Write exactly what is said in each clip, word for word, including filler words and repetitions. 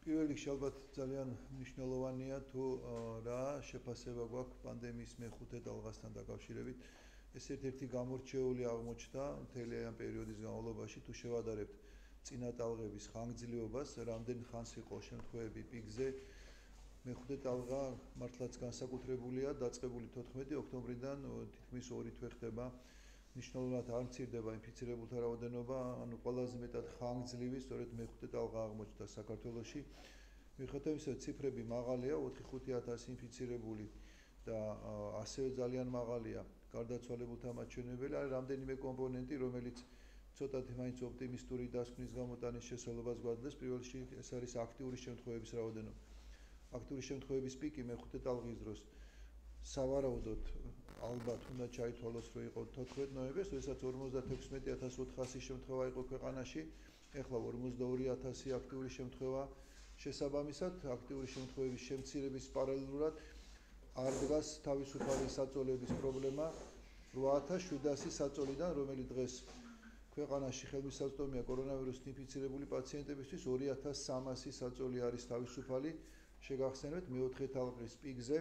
პირველ რიგში ალბათ ძალიან მნიშვნელოვანია თუ რა შეფასება გვაქვს პანდემიის მეხუთე ტალღასთან დაკავშირებით. ეს ერთ-ერთი გამორჩეული აღმოჩნდა მთელი ამ პერიოდის განმავლობაში თუ შევადარებთ წინა ტალღების ხანგრძლივობას, რამდენ ხანს იყო შემთხვევები პიკზე. მეხუთე ტალღა მართლაც განსაკუთრებულია, დაწყებული თოთხმეტი ოქტომბრიდან თითქმის ორი თვე ხდება. მნიშვნელოვნად არ მცირდება ინფიცირებულთა რაოდენობა, ანუ ყველაზე მეტად ხანგრძლივი სწორედ მეხუთე ტალღა აღმოჩნდა საქართველოში. მიუხედავად იმისა, ციფრები მაღალია, ოთხი ხუთი ათასი ინფიცირებული და ასევე ძალიან მაღალია გარდაცვალებულთა მაჩვენებელი. არის რამდენიმე კომპონენტი, რომელიც ცოტათი მაინც ოპტიმისტური დასკვნის გამოტანის შესაძლებლობას გვაძლევს. პირველ რიგში ეს არის აქტიური შემთხვევების რაოდენობა. აქტიური შემთხვევების პიკი მეხუთე ტალღის დროს სავარაუდოდ ალბათ უნდა ჩაითვალოს, რომ იყო თოთხმეტი ნოემბერს, როდესაც ორმოცდათექვსმეტი ათას ოთხასი შემთხვევა იყო ქვეყანაში. ეხლა ორმოცდაორი ათასი აქტიური შემთხვევა. შესაბამისად, აქტიური შემთხვევების შემცირების პარალელურად არ დგას თავისუფალი საწოლების პრობლემა რვა ათას შვიდასი საწოლიდან, რომელიც დღეს ქვეყანაში ხელმისაწვდომია კორონავირუსით ინფიცირებული პაციენტებისთვის, ორი ათას სამასი საწოლი არის თავისუფალი. შეგახსენებთ, მეოთხე ტალღის პიკზე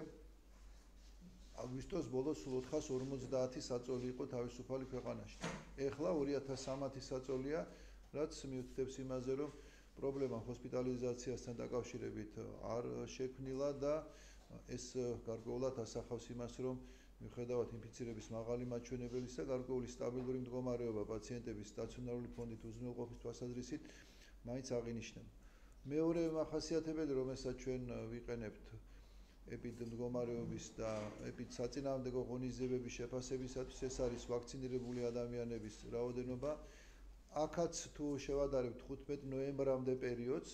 აგვისტოს ბოლოს სულ ოთხას ორმოცდაათი საწოლი იყო თავისუფალი ქვეყანაში. ეხლა ორი ათას სამათი საწოლია, რაც მიუთითებს იმაზე, რომ პრობლემა ჰოსპიტალიზაციასთან დაკავშირებით არ შექმნილა და ეს გარკვეულად ასახავს იმას, რომ მიუხედავად ინფიცირების მაღალი მაჩვენებელისა, გარკვეული სტაბილური მდგომარეობა პაციენტების სტაციონარული ფონდით უზრუნველყოფის თვალსაზრისით მაინც აღინიშნება. მეორე მახასიათებელი, რომელსაც ჩვენ ვიყენებთ ეპიდემიოლოგიის და ეპიდსაწინააღმდეგო ღონისძიებების შეფასებისათვის, ეს არის ვაქცინირებული ადამიანების რაოდენობა. აქაც თუ შევადარებთ ხუთმეტი ნოემბრამდე პერიოდს,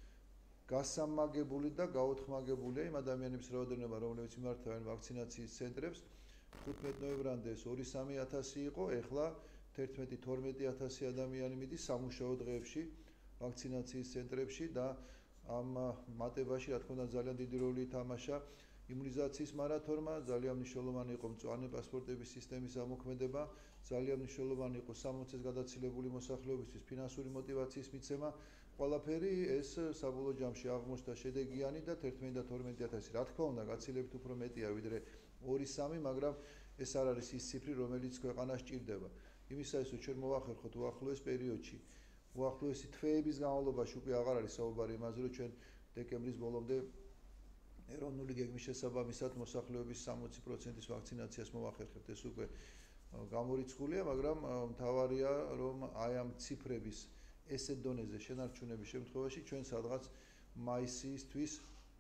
გასამაგებული და გაოთხმაგებულია იმ ადამიანების რაოდენობა, რომლებიც მიმართავენ ვაქცინაციის ცენტრებს. ხუთმეტი ნოემბრამდე ეს ორი სამი ათასი იყო, ეხლა თერთმეტი თორმეტი ათასი ადამიანი მიდის სამუშაო დღეებში ვაქცინაციის ცენტრებში და ამ მატებაში, რა თქმა უნდა, ძალიან დიდი როლი ითამაშა იმუნიზაციის მარათონმა. ძალიან მნიშვნელოვანი იყო მწვანე პასპორტების სისტემის ამოქმედება, ძალიან მნიშვნელოვანი იყო სამოცე წელს გადაცილებული მოსახლეობისთვის ფინანსური მოტივაციის მიცემა. ყველაფერი ეს საბოლოო ჯამში აღმოჩნდა შედეგიანი და თერთმეტი და თორმეტი ათასი. რა თქმა უნდა, გაცილებით უფრო მეტია ვიდრე ორი სამი, მაგრამ ეს არ არის ის ციფრი, რომელიც ქვეყანას ჭირდება. იმისათვის, რომ ჩვენ მოვახერხოთ უახლოეს პერიოდში უახლოესი თვეების განმავლობაში უკვე აღარ არის საუბარი იმაზე, რომ ჩვენ დეკემბრის ბოლომდე ეროვნული გეგმის შესაბამისად მოსახლეობის სამოცი პროცენტის ვაქცინაციას მოვახერხებთ. ეს უკვე გამორიცხულია, მაგრამ მთავარია, რომ აი ამ ციფრების ესეთ დონეზე შენარჩუნების შემთხვევაში ჩვენ სადღაც მაისისთვის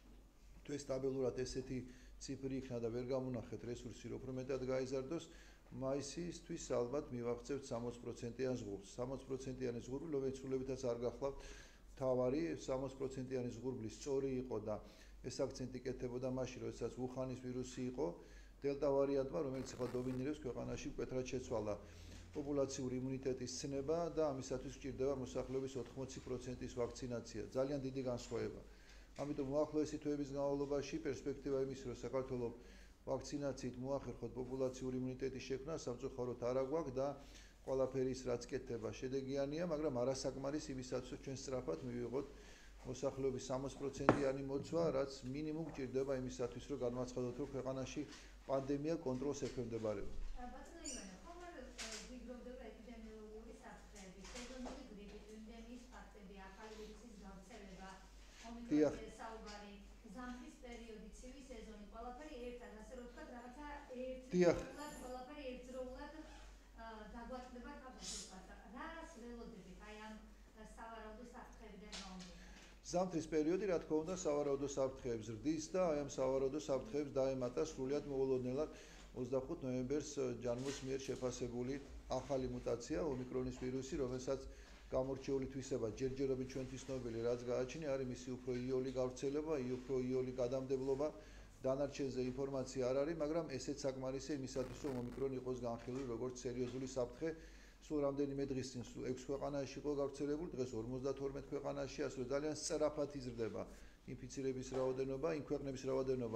თუ სტაბილურად ესეთი ციფრი იქნა და ვერ გამონახეთ რესურსი, რომ უფრო მეტად გაიზარდოს, მაისისთვის ალბათ მივაღწევთ სამოცი პროცენტიან ზღურბლს. სამოცი პროცენტიანი ზღურბლი, რომელიც სრულებითაც არ გახლავთ თავარი, სამოცი პროცენტიანი ზღურბლის სწორი იყო და ეს აქცენტი კეთდებოდა მაშინ, როდესაც უხანის ვირუსი იყო, დელტა ვარიანტმა, რომელიც ახლა დომინირებს ქვეყანაში, მკვეთრად შეცვალა პოპულაციური იმუნიტეტის ცნება და ამისათვის გჭირდება მოსახლეობის ოთხმოცი პროცენტის ვაქცინაცია. ძალიან დიდი განსხვავება. ამიტომ უახლოესი თვეების განმავლობაში პერსპექტივა იმის, რომ საქართველოს ვაქცინაციით მოახერხოთ პოპულაციური იმუნიტეტის შექმნა, სამწუხაროდ არ აგვაქვს და ყველაფერი ის რაც კეთდება შედეგიანია, მაგრამ არასაკმარის იმისათვის, რომ ჩვენ სწრაფად მივიღოთ მოსახლეობის სამოცი პროცენტიანი მოცვა, რაც მინიმუმ გჭირდება იმისათვის, რომ განვაცხადოთ, რომ ქვეყანაში პანდემია კონტროლს ექვემდებარება. ბატონო ივანე, ხომ არ გვიგროვდება ეპიდემიოლოგიური საფრთხეები, სეზონური გრიპის, ენდემიის ფაქტები, ახალი ვირუსის გავრცელება, ომიკრონის საუბარი, ზამთრის პერიოდი, ცივი სეზონი, ყველაფერი ერთად, ასე რომ ვთქვათ, რაღაცა ერთდროულად, ყველაფერი ერთდროულად დაგვატდება თავისუფლად. რას ველოდებით აი ამ სავარაუდო საფრთხეებიდან გამომდინარე? ზამთრის პერიოდი, რა თქმა უნდა, სავარაუდო საფრთხეებს ზრდის და აი ამ სავარაუდო საფრთხეებს დაემატა სრულიად მოულოდნელად ოცდახუთ ნოემბერს ჯანმოს მიერ შეფასებული ახალი მუტაცია, ომიკრონის ვირუსი, რომელსაც გამორჩეული თვისება ჯერჯერობით ჩვენთვის ცნობილი, რაც გააჩნია, არის მისი უფრო იოლი გავრცელება, უფრო იოლი გადამდებლობა. დანარჩენზე ინფორმაცია არ არის, მაგრამ ესეც საკმარისია იმისათვის, რომ ომიკრონი იყოს განხილული როგორც სერიოზული საფრთხე. სულ რამდენიმე დღის წინ ექვს ქვეყანაში იყო გავრცელებული, დღეს ორმოცდათორმეტ ქვეყანაში, ასე რომ ძალიან სწრაფად იზრდება ინფიცირების რაოდენობა, იმ ქვეყნების რაოდენობა,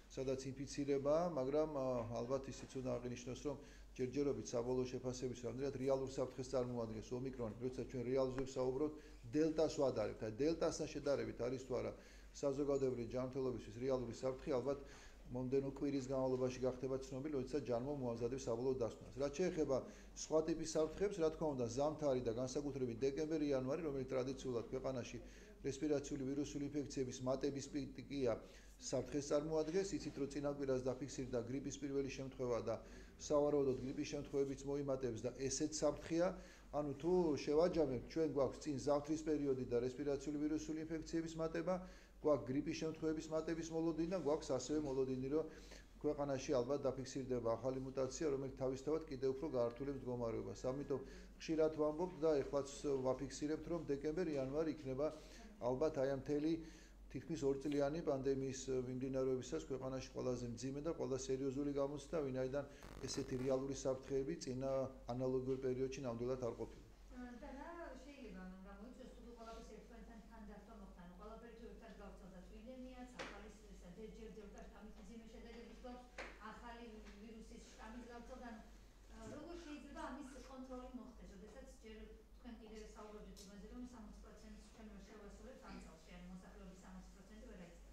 სადაც ინფიცირებაა, მაგრამ ალბათ ისიც უნდა აღინიშნოს, რომ ჯერჯერობით საბოლოო შეფასების რამდენად რეალურ საფრთხეს წარმოადგენს ომიკრონი, როცა ჩვენ რეალურზე ვსაუბრობთ, დელტას ვადარებთ. აი დელტასთან შედარებით არის თუ არა საზოგადოებრივი ჯანმრთელობისთვის რეალური საფრთხე, ალბათ მომდენო კვირის განმავლობაში გახდება ცნობილი, როდესაც ჯანმო მოამზადებს საბოლოო დასკვნას. რაც შეეხება სხვა ტიპის საფრთხებს, რა თქმა უნდა, ზამთარი და განსაკუთრებით დეკემბერი, იანვარი, რომელიც ტრადიციულად ქვეყანაში რესპირაციული ვირუსული ინფექციების მატების პიკია საფრთხეს წარმოადგენს, იცით რომ წინაპირას დაფიქსირდა გრიპის პირველი შემთხვევა და სავარაუდოდ გრიპის შემთხვევებიც მოიმატებს და ესეც საფრთხეა. ანუ თუ შევაჯამებთ, ჩვენ გვაქვს წინ ზამთრის პერიოდი და რესპირაციული ვირუსული ინფექციების მატება, გვაქვს გრიპის შემთხვევების მატების მოლოდინი და გვაქვს ასევე მოლოდინი, რომ ქვეყანაში ალბათ დაფიქსირდება ახალი მუტაცია, რომელიც თავისთავად კიდევ უფრო გაართულებს მდგომარეობას. ამიტომ ხშირად ვამბობთ და ეხლაც ვაფიქსირებთ, რომ დეკემბერ-იანვარი იქნება ალბათ აი ამ მთელი თითქმის ორწლიანი პანდემიის მიმდინარეობისას ქვეყანაში ყველაზე მძიმე და ყველა სერიოზული გამოცდა, ვინაიდან ესეთი რეალური საფრთხეები წინა ანალოგიურ პერიოდში ნამდვილად არ ყოფილა. და რა შეიძლება გამოიწვიოს, თუ ყველაფერს ერთმანეთთან თანდათან მოხდა, ყველაფერი თუ ერთად გავცელდა, ეპიდემიაც, ახალი ჯერჯერ ამით მძიმე შედეგები გვაქვს, ახალი ვირუსის შტამის გავრცელდა, როგორ შეიძლება ამის კონტროლი მოხდეს, როდესაც ჯერ თქვენ კიდევ საუბრობთ იმაზე, რომ სამოცი პროცენტს ჩვენ ვერ შევასრულებთ ამ წელს, ან მოსახლეობის სამოცი პროცენტი ვერ აიცდება.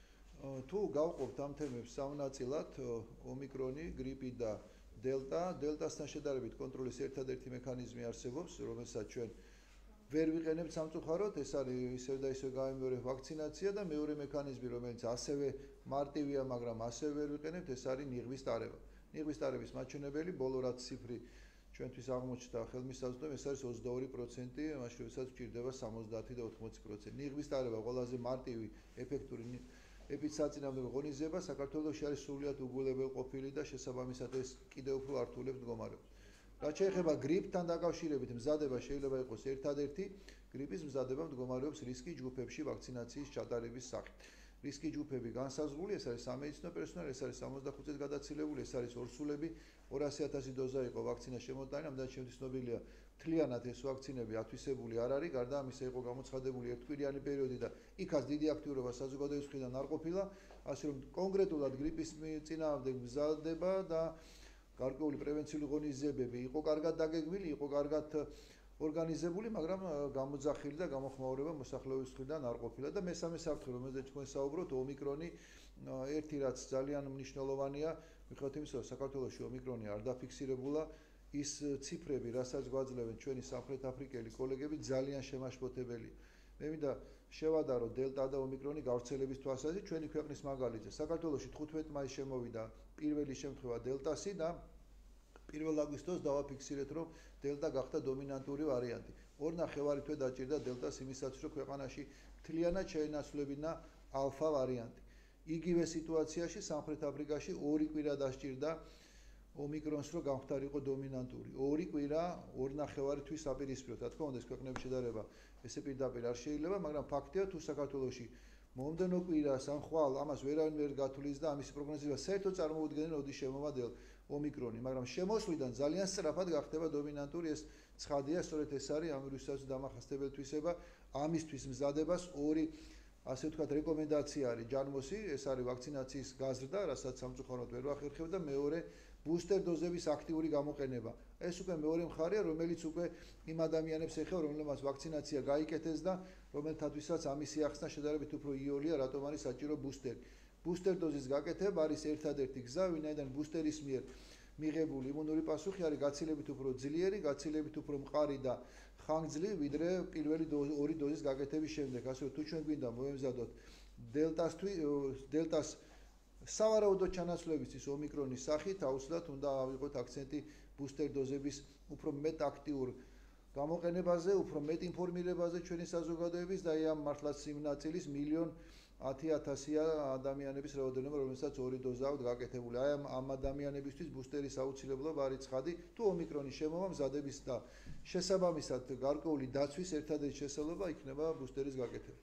თუ გავყოფთ ამ თემებს სამნაწილად, ომიკრონი, გრიპი და დელტა, დელტასთან შედარებით კონტროლის ერთადერთი მექანიზმი არსებობს, რომელსაც ჩვენ ვერ ვიყენებთ სამწუხაროდ, ეს არის ისევ და ისევ გამიმეორებ ვაქცინაცია და მეორე მექანიზმი, რომელიც ასევე მარტივია, მაგრამ ასევე ვერ ვიყენებთ, ეს არის ნიღბის ტარება. ნიღბის ტარების მაჩვენებელი ბოლო რაც ციფრი ჩვენთვის აღმოჩნდა ხელმისაწვდომი, ეს არის ოცდაორი პროცენტი, მაშინ როდესაც გვჭირდება სამოცდაათი და ოთხმოცი პროცენტი. ნიღბის ტარება ყველაზე მარტივი, ეფექტური ეპიდსაწინააღმდეგო ღონისძიება საქართველოში არის სრულიად უგულებელყოფილი და შესაბამისად ეს კიდევ უფრო ართულებს მდგომარეობას. რაც შეეხება გრიპთან დაკავშირებით, მზადება შეიძლება იყოს ერთადერთი, გრიპის მზადება მდგომარეობს რისკის ჯგუფებში ვაქცინაციის ჩატარების სახით. რისკის ჯგუფები განსაზღვრული, ეს არის სამედიცინო პერსონალი, ეს არის სამოცდახუთ წელს გადაცილებული, ეს არის ორსულები, ორასი ათასი დოზა იყო ვაქცინა შემოტანილი, ამდენ შემთხვევაში ცნობილია მთლიანად ეს ვაქცინები ათვისებული არ არის, გარდა ამისა იყო გამოცხადებული ერთკვირიანი პერიოდი და იქაც დიდი აქტიურობა საზოგადოების მხრიდან არ ყოფილა, ასე რომ კონკრეტულად გრიპის წინააღმდეგ მზადება და გარკვეული პრევენციული ღონისძიებები იყო კარგად დაგეგმილი, იყო კარგად ორგანიზებული, მაგრამ გამოძახილი და გამოხმაურება მოსახლეობის მხრიდან არ ყოფილა და მესამე საფრთხე, რომელზეც თქვენ საუბრობთ, ომიკრონი, ერთი რაც ძალიან მნიშვნელოვანია, მიუხედავად იმისა, რომ საქართველოში ომიკრონი არ დაფიქსირებულა, ის ციფრები, რასაც გვაძლევენ ჩვენი სამხრეთაფრიკელი კოლეგები, ძალიან შემაშფოთებელია. მე მინდა შევადარო დელტა და ომიკრონი გავრცელების თვალსაზრისით ჩვენი ქვეყნის მაგალითზე. საქართველოში თხუთმეტი მაისს შემოვიდა პირველი შემთხვევა დელტასი და პირველ აგვისტოს დავაფიქსირეთ, რომ დელტა გახდა დომინანტური ვარიანტი. ორ ნახევარი თვე დაჭირდა დელტას იმისათვის, რომ ქვეყანაში მთლიანად შეენაცვლებინა ალფა ვარიანტი. იგივე სიტუაციაში სამხრეთ აფრიკაში ორი კვირა დასჭირდა ომიკრონს, რომ გამختارიყო დომინანტური. ორი კვირა, ორ ნახევარი თვის აპირისპიროთ. რა თქმა უნდა, ეს ქვეყნების შედარება ესე პირდაპირ არ შეიძლება, მაგრამ ფაქტია, თუ საქართველოში მომდენო კვირას ან ხვალ ამას ვერავინ ვერ გათვლის და ამის პროგნოზება საერთოდ წარმოუდგენელი, როდის შემოვადა ომიკრონი, მაგრამ შემოსვლიდან ძალიან სწრაფად გახდება დომინანტური, ეს ცხადია, სწორედ ეს არის ამ ვირუსის დამახასიათებელი თვისება, ამისთვის მზადებას ორი ასე ვთქვათ, რეკომენდაცია არის ჯანმოსი, ეს არის ვაქცინაციის გაზრდა, რასაც სამწუხაროდ ვერ ვახერხებ და მეორე ბუსტერ დოზების აქტიური გამოყენება. ეს უკვე მეორე მხარეა, რომელიც უკვე იმ ადამიანებს ეხება, რომლებმაც ვაქცინაცია გაიკეთეს და რომელთათვისაც ამისი ახსნა შედარებით უფრო იოლია, რატომ არის საჭირო ბუსტერი. ბუსტერ დოზის გაკეთება არის ერთადერთი გზა, ვინაიდან ბუსტერის მიერ მიღებული იმუნური პასუხი არის გაცილებით უფრო ძლიერი, გაცილებით უფრო მყარი და ხანგრძლივი, ვიდრე პირველი ორი დოზის გაკეთების შემდეგ. ასე რომ თუ ჩვენ გვინდა მოემზადოთ დელტასთვის, დელტას სავარაუდოდ ჩანაცვლებისთვის ომიკრონის სახით, აუცილებლად უნდა ავიღოთ აქცენტი ბუსტერ დოზების უფრო მეტ აქტიურ გამოყენებაზე, უფრო მეტ ინფორმირებაზე ჩვენი საზოგადოების და ამ მართლაც იმ ნაწილის მილიონ ათი ათასია ადამიანების რაოდენობა, რომელსაც ორი დოზა აქვს გაკეთებული. აი ამ ამ ადამიანებისთვის ბუსტერის აუცილებლობა არის ცხადი, თუ ომიკრონის შემოვა მზადების და შესაბამისად გარკვეული დაცვის ერთადერთი შესაძლებლობა იქნება ბუსტერის გაკეთება.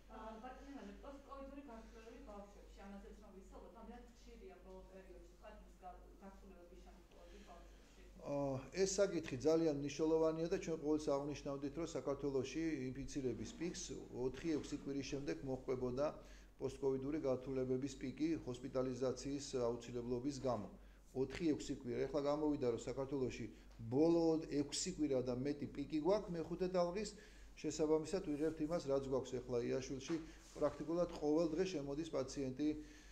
ეს საკითხი ძალიან მნიშვნელოვანია და ჩვენ ყოველთვის აღნიშნავდით, რომ საქართველოში ინფიცირების პიკს ოთხი ექვსი კვირის შემდეგ მოჰყვებოდა პოსტკოვიდური გართულებების პიკი ჰოსპიტალიზაციის აუცილებლობის გამო. ოთხი ექვსი კვირა. ეხლა გამოვიდა რომ საქართველოში ბოლო ექვსი კვირა და მეტი პიკი გვაქვს მეხუთე ტალღის, შესაბამისად ვიღებთ იმას, რაც გვაქვს ეხლა იაშვილში, პრაქტიკულად ყოველ დღე შემოდის პაციენტი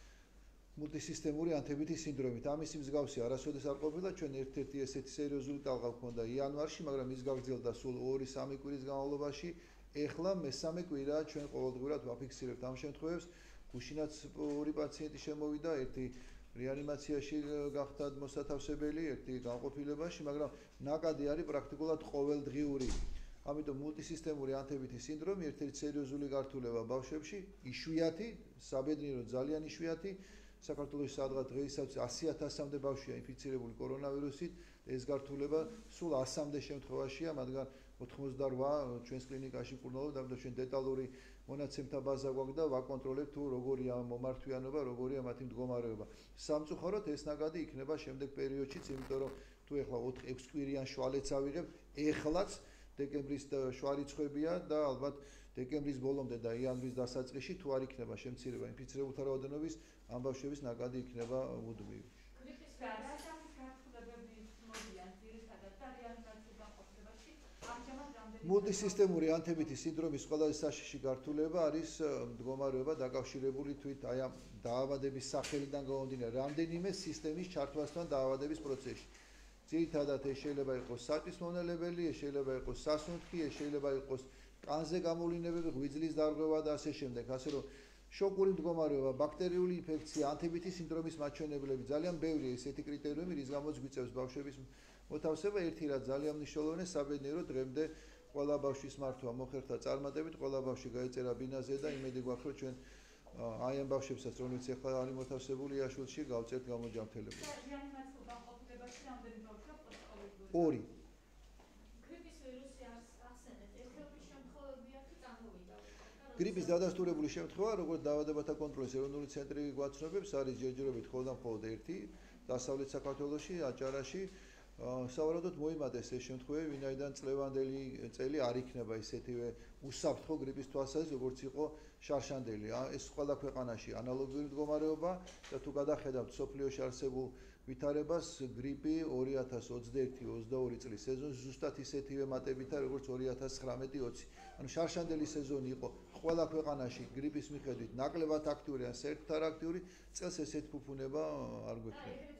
მულტისისტემური ანთებითი სინდრომით. ამის მსგავსი არასოდეს არ ყოფილა, ჩვენ ერთ-ერთი ესეთი სერიოზული ტალღა გვქონდა იანვარში, მაგრამ ის გაგრძელდა სულ ორი სამი კვირის განმავლობაში. ეხლა მესამე კვირაა ჩვენ ყოველდღურად ვაფიქსირებთ ამ შემთხვევებს. გუშინაც ორი პაციენტი შემოვიდა, ერთი რეანიმაციაში გახდა მოსათავსებელი, ერთი განყოფილებაში, მაგრამ ნაკადი არის პრაქტიკულად ყოველდღიური. ამიტომ მულტისისტემური ანთებითი სინდრომი ერთ-ერთი სერიოზული გართულება ბავშვებში, იშვიათი, საბედნიეროდ ძალიან იშვიათი. საქართველოში სადღაც დღეისათვის ასი ათასამდე ბავშვია ინფიცირებული კორონავირუსით, ეს გართულება სულ ასამდე შემთხვევაშია, მათგან ოთხმოცდაოთხ ჩვენს კლინიკაში მკურნალობთ, ამიტომ ჩვენ დეტალური მონაცემთა ბაზა გვაქვს და ვაკონტროლებთ თუ როგორია მომართვიანობა, როგორია მათი მდგომარეობა. სამწუხაროდ ეს ნაკადი იქნება შემდეგ პერიოდშიც, იმიტომ რომ თუ ეხლა ოთხ ექვს კვირიან შვალეც ავიღებთ, ეხლაც დეკემბრის შვა რიცხვებია და ალბათ დეკემბრის ბოლომდე და იანვრის დასაწყისში თუ არ იქნება შემცირება ინფიცირებულთა რაოდენობის, ამ ბავშვების ნაკადი იქნება მუდმივი. გრიპის გარდაცვალების გართულებები მოდიან ძირითადად და რეანიმაციის განყოფილებაში ამჟამად რამდენი მულტისისტემური ანთებითი სინდრომის ყველაზე საშიში გართულება არის მდგომარეობა დაკავშირებული თვით აი ამ დაავადების სახელიდან გამომდინარე რამდენიმე სისტემის ჩართვასთან დაავადების პროცესში. ძირითადად ეს შეიძლება იყოს საჭის მონელებელი, ეს შეიძლება იყოს სასუნთქი, ეს შეიძლება იყოს კანზე გამოვლინებები, ღვიძლის დარღვევა და ასე შემდეგ. ასე რომ შოკური მდგომარეობა, ბაქტერიული ინფექცია, ანთებითი სინდრომის მაჩვენებლები, ძალიან ბევრია ესეთი კრიტერიუმი, რის გამოც გვიწევს ბავშვების მოთავსება. ერთი რაც ძალიან მნიშვნელოვანია, საბედნიეროდ დღემდე ყველა ბავშვის მართვა მოხერხდა წარმატებით, ყველა ბავშვი გაეწერა ბინაზე და იმედი გვაქვს, რომ ჩვენ აი ამ ბავშვებსაც, რომლებიც ახლა არის მოთავსებული იაშვილში, გავწერთ გამოჯანმრთელებული. რეანიმაციულ განყოფილებაში რამდენი ბავშვია პოსტკოვიდური? ორი. გრიპის ვირუსი ახსენეთ, ერთეულის შემთხვევებია თუ წამოვიდა? გრიპის დადასტურებული შემთხვევა, როგორც დაავადებათა კონტროლის ეროვნული ცენტრი გვაცნობებს, არის ჯერჯერობით მხოლოდ და მხოლოდ ერთი, დასავლეთ საქართველოში, აჭარაში. სავარაუდოდ მოიმატეს ეს შემთხვევები, ვინაიდან წლევანდელი წელი არ იქნება ისეთივე უსაფრთხო გრიპის თვალსაზრისით, როგორც იყო შარშანდელი. ეს ყველა ქვეყანაში ანალოგიური მდგომარეობა და თუ გადახედავთ მსოფლიოში არსებულ ვითარებას, გრიპი ორი ათას ოცდაერთი ოცდაორი წლის სეზონში ზუსტად ისეთივე მატებითა, როგორც ორი ათას ცხრამეტი ოცი. ანუ შარშანდელი სეზონი იყო ყველა ქვეყანაში გრიპის მიხედვით ნაკლებად აქტიური, ან საერთოდ არ აქტიური, წელს ესეთი ფუფუნება არ გვექნება.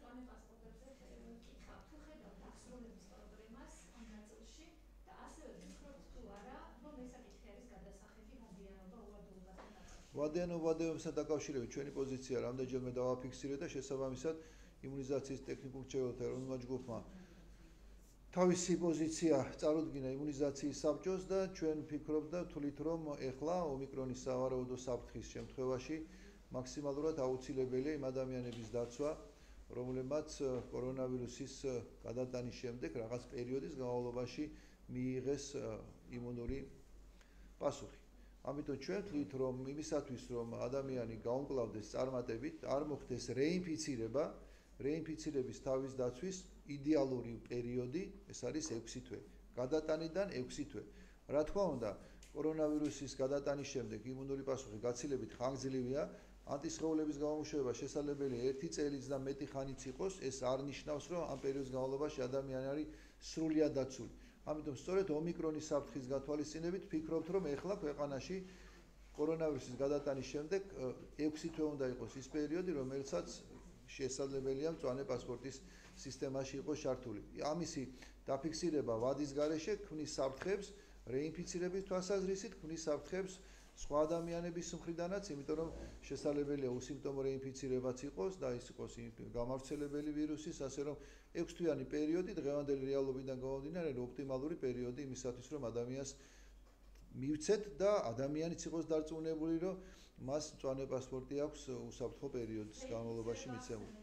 ვადიანობასთან დაკავშირებით ჩვენი პოზიცია რამდენჯერმე დავაფიქსირეთ და შესაბამისად იმუნიზაციის ტექნიკურ მრჩეველთა ეროვნულმა ჯგუფმა თავისი პოზიცია წარუდგინა იმუნიზაციის საბჭოს და ჩვენ ვფიქრობთ და ვთვლით, რომ ეხლა ომიკრონის სავარაუდო საფრთხის შემთხვევაში მაქსიმალურად აუცილებელია იმ ადამიანების დაცვა, რომლებმაც კორონავირუსის გადატანის შემდეგ რაღაც პერიოდის განმავლობაში მიიღეს იმუნური პასუხი. ამიტომ ჩვენ ვთვლით, რომ იმისათვის, რომ ადამიანი გაუმკლავდეს წარმატებით, არ მოხდეს რეინფიცირება, რეინფიცირების თავის დაცვის იდეალური პერიოდი, ეს არის ექვსი თვე. გადატანიდან ექვსი თვე. რა თქმა უნდა, კორონავირუსის გადატანის შემდეგ იმუნური პასუხი გაცილებით ხანგრძლივია, ანტისხეულების გამომუშავება შესაძლებელია ერთი წელიც და მეტი ხანიც იყოს, ეს არ ნიშნავს, რომ ამ პერიოდის განმავლობაში ადამიანი არის სრულიად დაცული. ამიტომ სწორედ ომიკრონის საფრთხის გათვალისწინებით ვფიქრობთ, რომ ეხლა ქვეყანაში კორონავირუსის გადატანის შემდეგ ექვსი თვე უნდა იყოს ის პერიოდი, რომელსაც შესაძლებელია მწვანე პასპორტის სისტემაში იყოს ჩართული. ამისი დაფიქსირება ვადის გარეშე ქმნის საფრთხებს რეინფიცირების თვალსაზრისით, ქმნის საფრთხებს სხვა ადამიანების მხრიდანაც, იმიტომ რომ შესაძლებელია უსიმპტომო რეინფიცირებაც იყოს და ის იყოს გამავრცელებელი ვირუსის, ასე რომ ექვსთვიანი პერიოდი დღევანდელი რეალობიდან გამომდინარე ოპტიმალური პერიოდი იმისათვის, რომ ადამიანს მივცეთ და ადამიანიც იყოს დარწმუნებული, რომ მას მწვანე პასპორტი აქვს უსაფრთხო პერიოდის განმავლობაში მიცემული.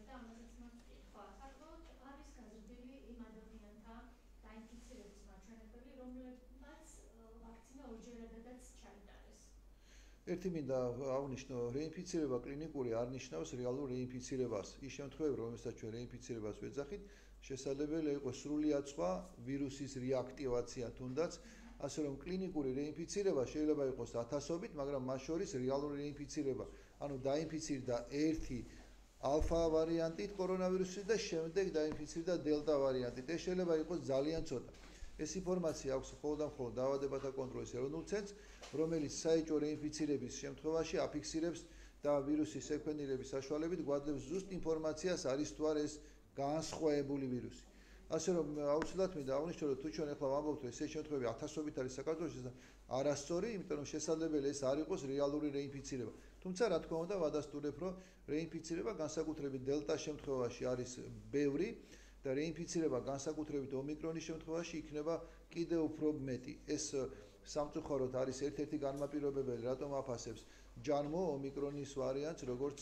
ერთი მინდა აღვნიშნო, რეინფიცირება კლინიკური არ ნიშნავს რეალურ რეინფიცირებას. ის შემთხვევები, რომელსაც ჩვენ რეინფიცირებას ვეძახით, შესაძლებელია იყოს სრულიად სხვა ვირუსის რეაქტივაცია თუნდაც, ასე რომ კლინიკური რეინფიცირება შეიძლება იყოს ათასობით, მაგრამ მას შორის რეალური რეინფიცირება, ანუ დაინფიცირდა ერთი ალფა ვარიანტით კორონავირუსით და შემდეგ დაინფიცირდა დელტა ვარიანტით. ეს შეიძლება იყოს ძალიან ცოტა. ეს ინფორმაცია აქვს მხოლოდ და მხოლოდ დაავადებათა კონტროლის ეროვნულ ცენტრს, რომელიც საეჭვო რეინფიცირების შემთხვევაში აფიქსირებს და ვირუსის სეკვენირების საშუალებით გვაძლევს ზუსტ ინფორმაციას, არის თუ არა ეს განსხვავებული ვირუსი. ასე რომ აუცილებლად მინდა აღნიშნო, რომ თუ ჩვენ ახლა ვამბობთ, რომ ეს შემთხვევები ათასობით არის საქართველოში და არასწორი, იმიტომ რომ შესაძლებელი ეს არ იყოს რეალური რეინფიცირება. თუმცა რა თქმა უნდა ვადასტურებ, რომ რეინფიცირება განსაკუთრებით დელტა შემთხვევაში არის ბევრი და რეინფიცირება განსაკუთრებით ომიკრონის შემთხვევაში იქნება კიდევ უფრო მეტი. ეს სამწუხაროდ არის ერთ-ერთი განმაპირობებელი, რატომ აფასებს ჯანმო ომიკრონის ვარიანტს, როგორც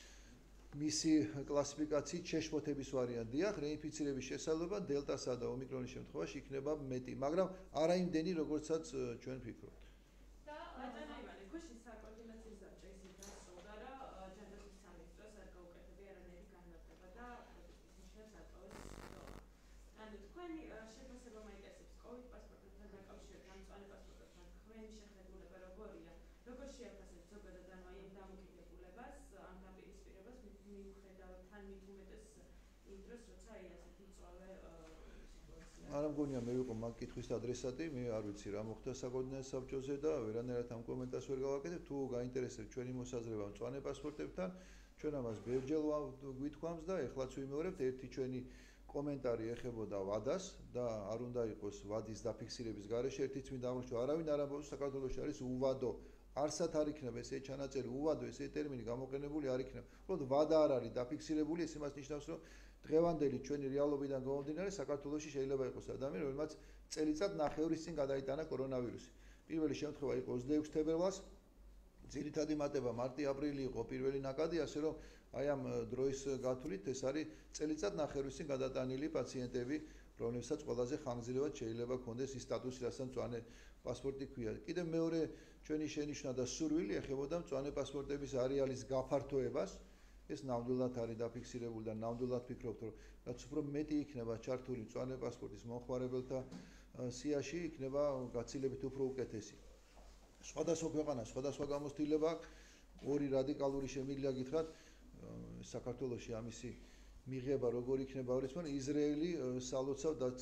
მისი კლასიფიკაციით შეშფოთების ვარიანტი. დიახ, რეინფიცირების შესაძლებლობა დელტასა და ომიკრონის შემთხვევაში იქნება მეტი, მაგრამ არა იმდენი, როგორცაც ჩვენ ვფიქრობთ. და ბატონო ივანე, გუშინ საკოორდინაციო საბჭო ისიც დასრულდა, რომ ჯანდაცვის სამინისტროს არ გაუკეთებია არანაირი განმარტება და პროტესტის ნიშნებს ატოვეს დოლა. ანუ თქვენი შეფასება მაინტერესებს კოვიდ პასპორტებთან დაკავშირებით, ამ მწვანე პასპორტებთან თქვენი შეხედულება როგორია? როგორ შეაფასებთ ზოგადად ანუ აი ამ დამოკიდებულებას, ამ დაპირისპირებას მიუხედავად თან მით უმეტეს იმ დროს, როცა აი ასეთი მწვავე სიტუაცია. არ მგონია მე ვიყო მაგ კითხვის ადრესატი, მე არ ვიცი რა მოხდა საკოორდინაციო საბჭოზე და ვერანაირად ამ კომენტარს ვერ გავაკეთებ. თუ გაინტერესებთ ჩვენი მოსაზრება მწვანე პასპორტებთან, ჩვენ ამას ბევრჯერ გვითქვამს და ეხლაც ვიმეორებთ, ერთი ჩვენი კომენტარი ეხებოდა ვადას და არ უნდა იყოს ვადის დაფიქსირების გარეშე. ერთიც მინდა აღნიშნო, არავინ არ ამბობს საქართველოში არის უვადო. არსად არ იქნება ესე ჩანაწერი უვადო, ესე ტერმინი გამოყენებული არ იქნება. უბრალოდ ვადა არ არის დაფიქსირებული, ეს იმას ნიშნავს, რომ დღევანდელი ჩვენი რეალობიდან გამომდინარე საქართველოში შეიძლება იყოს ადამიანი, რომელმაც წელიწად ნახევრის წინ გადაიტანა კორონავირუსი. პირველი შემთხვევა იყო ოცდაექვსი თებერვალს, ძირითადი მატება მარტი-აპრილი იყო პირველი ნაკადი, ასე რომ აი ამ დროის გათვლით ეს არის წელიწად ნახევრის წინ გადატანილი პაციენტები, რომლებსაც ყველაზე ხანგრძლივად შეიძლება ჰქონდეს ის სტატუსი, რასაც მწვანე პასპორტი ჰქვია. კიდევ მეორე ჩვენი შენიშვნა და სურვილი ეხებოდა მწვანე პასპორტების არეალის გაფართოებას. ეს ნამდვილად არის დაფიქსირებული და ნამდვილად ვფიქრობთ, რომ რაც უფრო მეტი იქნება ჩართული მწვანე პასპორტის მომხმარებელთა სიაში, იქნება გაცილებით უფრო უკეთესი. სხვადასხვა ქვეყანა, სხვადასხვა გამოცდილება აქვს. ორი რადიკალური შემიძლია გითხრათ, საქართველოში ამისი მიღება როგორ იქნება არის, მაგრამ ისრაელი სალოცავ და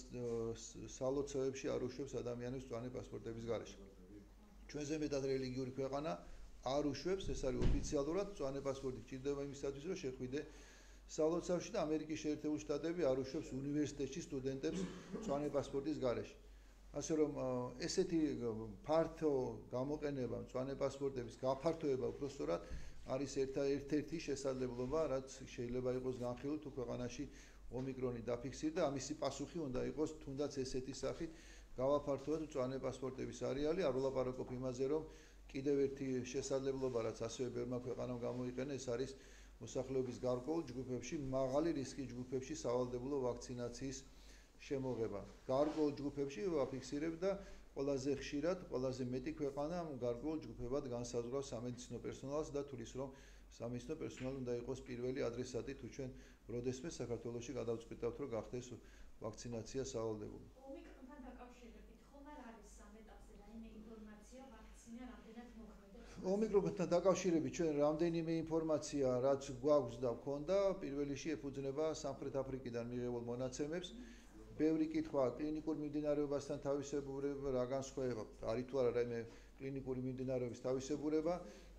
სალოცავებში არ უშვებს ადამიანებს მწვანე პასპორტების გარეშე. ჩვენზე მეტად რელიგიური ქვეყანა არ უშვებს, ეს არის ოფიციალურად მწვანე პასპორტი გჭირდება იმისათვის, რომ შეხვიდე სალოცავში და ამერიკის შეერთებული შტატები არ უშვებს უნივერსიტეტში სტუდენტებს მწვანე პასპორტის გარეშე. ასე რომ ესეთი ფართო გამოყენება მწვანე პასპორტების გაფართოება უпростоრად არის ერთ-ერთი შესაძლებლობა, რაც შეიძლება იყოს განხილული თუ ქვეყანაში ომიკრონი დაფიქსირდა, ამისი პასუხი უნდა იყოს თუნდაც ესეთი სახით გავაფართოვოთ მწვანე პასპორტების არეალი. არ ვლაპარაკობ იმაზე, რომ კიდევ ერთი შესაძლებლობა, რაც ასევე ბევრმა ქვეყანამ გამოიყენა, ეს არის მოსახლეობის გარკვეულ ჯგუფებში, მაღალი რისკის ჯგუფებში სავალდებულო ვაქცინაციის შემოღება. გარკვეულ ჯგუფებში ვაფიქსირებ და ყველაზე ხშირად, ყველაზე მეტი ქვეყანა გარკვეულ ჯგუფებად განსაზღვრავს სამედიცინო პერსონალს და თulis რომ სამედიცინო პერსონალი უნდა იყოს პირველი ადრესატი, თუ ჩვენ როდესმე საქართველოში გადავწყვიტავთ, რომ გახდეს ვაქცინაცია სავალდებულო. ომიკრონთან დაკავშირებით ხომ არ არის ამ ეტაპზე რაიმე ინფორმაცია ვაქცინა რამდენად მოქმედებს? ომიკრონთან დაკავშირებით ჩვენ რამდენიმე ინფორმაცია რაც გვაქვს და გვქონდა, პირველ რიგში ეფუძნება სამხრეთ აფრიკიდან მიღებულ მონაცემებს. ბევრი კითხვა კლინიკური მიმდინარეობასთან თავისებურება, რა განსხვავება არის თუ არა რაიმე კლინიკური მიმდინარეობის თავისებურება.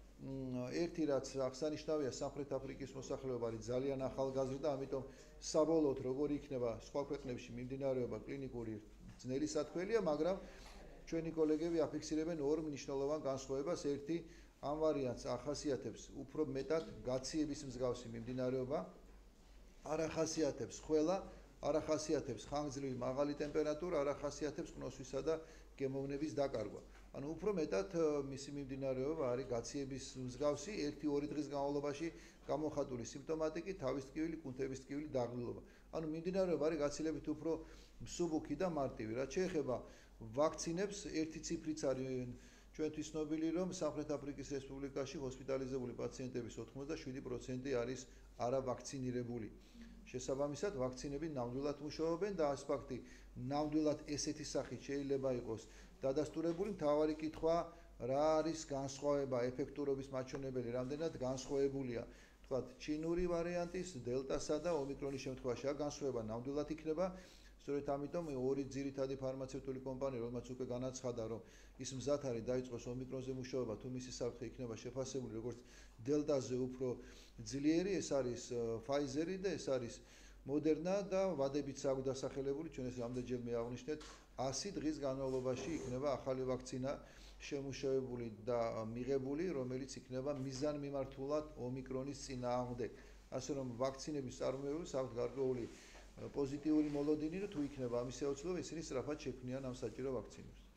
ერთი რაც აღსანიშნავია, სამხრეთ აფრიკის მოსახლეობა არის ძალიან ახალგაზრდა, ამიტომ საბოლოოდ როგორი იქნება სხვა ქვეყნებში მიმდინარეობა კლინიკური ძნელი სათქმელია, მაგრამ ჩვენი კოლეგები აფიქსირებენ ორ მნიშვნელოვან განსხვავებას. ერთი ამ ვარიანტს ახასიათებს უფრო მეტად გაციების მსგავსი მიმდინარეობა, არ ახასიათებს ხველა, არ ახასიათებს ხანგრძლივი მაღალი ტემპერატურა, არ ახასიათებს ყნოსვისა და გემოვნების დაკარგვა. ანუ უფრო მეტად მისი მიმდინარეობა არის გაციების მსგავსი, ერთი-ორი დღის განმავლობაში გამოხატული სიმპტომატიკი, თავის ტკივილი, კუნთების ტკივილი, დაღლილობა. ანუ მიმდინარეობა არის გაცილებით უფრო მსუბუქი და მარტივი. რაც შეეხება ვაქცინებს, ერთი ციფრიც არის ჩვენთვის ცნობილი, რომ სამხრეთ აფრიკის რესპუბლიკაში ჰოსპიტალიზებული პაციენტების ოთხმოცდაშვიდი პროცენტი არის არავაქცინირებული. შესაბამისად ვაქცინები ნამდვილად მუშაობენ და ეს ფაქტი ნამდვილად ესეთი სახით შეიძლება იყოს დადასტურებული. მთავარი კითხვა რა არის განსხვავება ეფექტურობის მაჩვენებელი რამდენად განსხვავებულია თქვათ ჩინური ვარიანტის დელტასა და ომიკრონის შემთხვევაში აქ განსხვავება ნამდვილად იქნება. სწორედ ამიტომ ორი ძირითადი ფარმაცევტული კომპანია რომელმაც უკვე განაცხადა რომ ის მზად არის დაიწყოს ომიკრონზე მუშაობა თუ მისი საფრთხე იქნება შეფასებული როგორც დელტაზე უფრო ძლიერი ეს არის Pfizer-ი და ეს არის Moderna და ვადებიც აქვს დასახელებული ჩვენ ეს რამდენჯერმე აღვნიშნეთ ასი დღის განმავლობაში იქნება ახალი ვაქცინა შემუშავებული და მიღებული რომელიც იქნება მიზანმიმართულად ომიკრონის წინააღმდეგ. ასე რომ ვაქცინების წარმოებებს აქვთ გარკვეული პოზიტიური მოლოდინი, თუ იქნება ამის აუცილებლობა, ისინი სწრაფად შექმნიან ამ საჭირო ვაქცინებს.